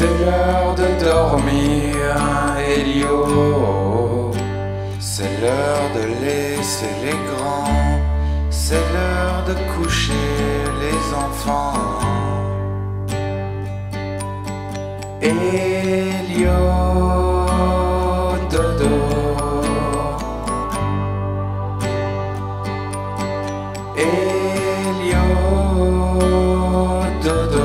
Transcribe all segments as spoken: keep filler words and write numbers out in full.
C'est l'heure de dormir, Elio. C'est l'heure de laisser les grands. C'est l'heure de coucher les enfants. Elio, dodo. Elio, dodo.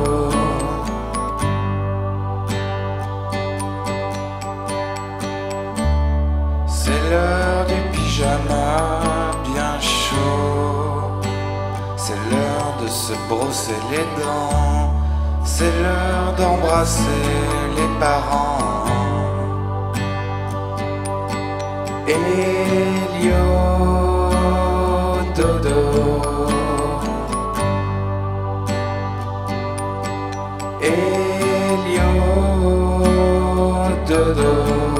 C'est l'heure du pyjama bien chaud. C'est l'heure de se brosser les dents. C'est l'heure d'embrasser les parents. Elio, dodo. Elio, dodo.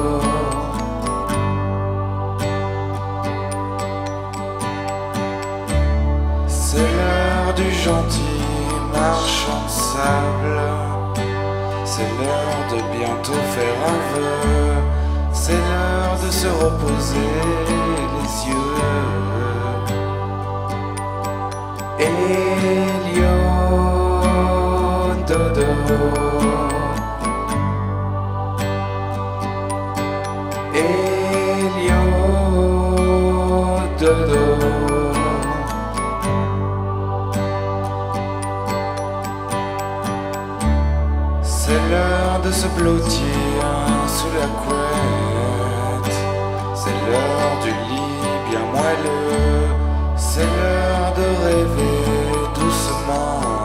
C'est l'heure du gentil marchand de sable. C'est l'heure de bientôt faire un vœu. C'est l'heure de se reposer les yeux. Elio, dodo. Elio, dodo. C'est l'heure de se blottir sous la couette. C'est l'heure du lit bien moelleux. C'est l'heure de rêver doucement.